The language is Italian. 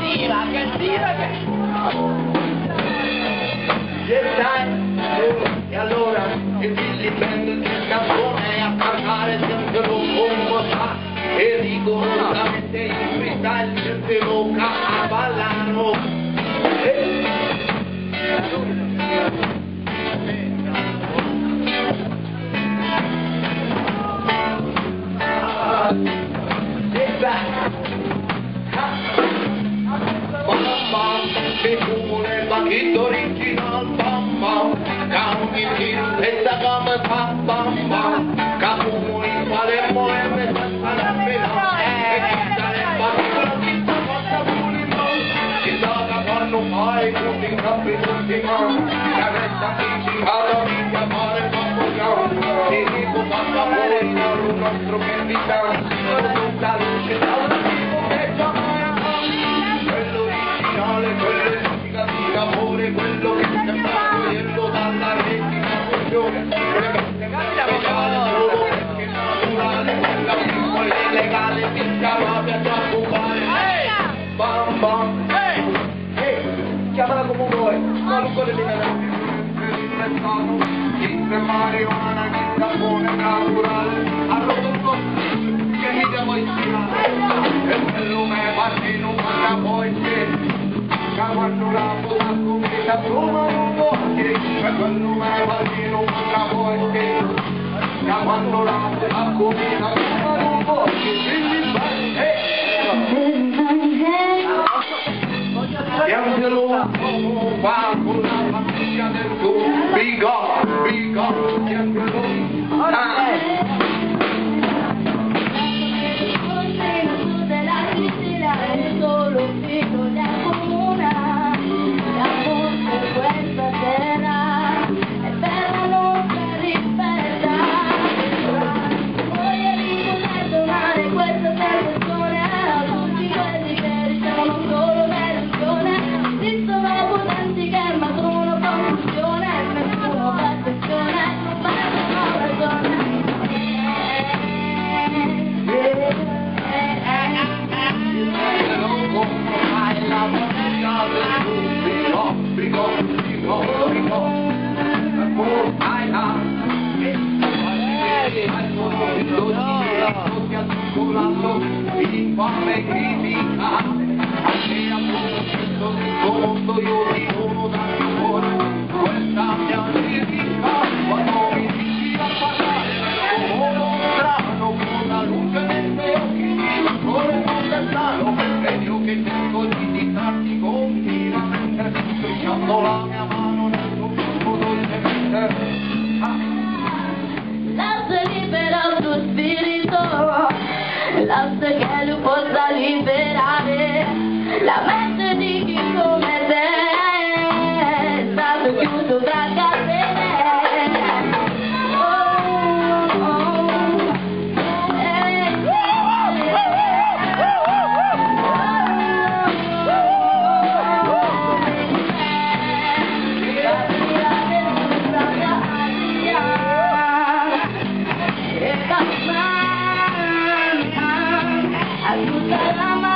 E allora il Billy prende il cappone a parlare sempre lo bombo sa e rigorosamente in freestyle sempre lo cavallano. Mi fumo nel banchetto original, bam bam, cammi in testa come bam bam bam, capumo in Palermo e me senza la pena, e chi sta nel banchetto chi sta fatta pure in mano, chi sta da quando fai tutti in campi tutti in mano, che resta appiccicato mi chiamare il campo e dico fatta fuori dal nostro che vita, tutta luce dal tipo che già quello originale, quello amore, quello che sembra quello dalla retribuzione, quelle che speciale solo perché naturale, quella piccola e legale che chiamate a giocare. Bam bam, chiamala come vuoi, ma non puoi eliminare. Chi è marijuana, chi è sapone naturale, arrodo che mi devo ispirare, e quello che parte non manca poi che quando la posa comincia come un bosche, e quello che parte non manca poi che quando la posa comincia come un bosche, e anche lo fa con la famiglia del tuo bigo, e anche lo infame critica anche a questo mondo io ti sono da cuore questa mia critica quando mi dici a parlare come un strano con la luce nei tuoi occhi come un lontano perché io che cerco di distrarti continuamente strisciando la mia mano nel tuo corpo dolcemente. Lascia libero il tuo spirito, lascia che lo possa liberare la mente di chi come te è stato chiuso tra catene. Aiuta la